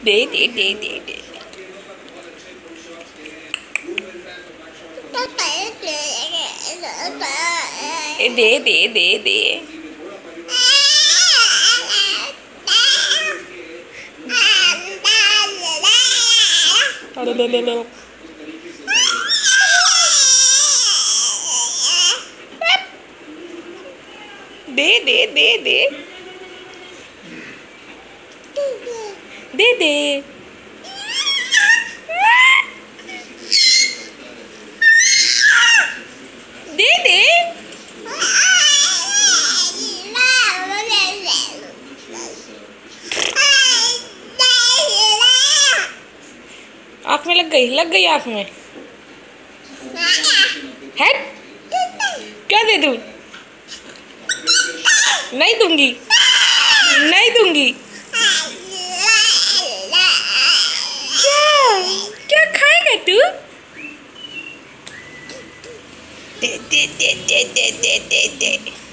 दे दे दे दे दे दे दे दे दे ले ले ले दे दे दे दे दे दे दे दे आँख में लग गई आँख में है। क्या दे दूँ? नहीं दूंगी, नहीं दूंगी। क्या खाएगा तू? दे दे दे दे दे दे दे दे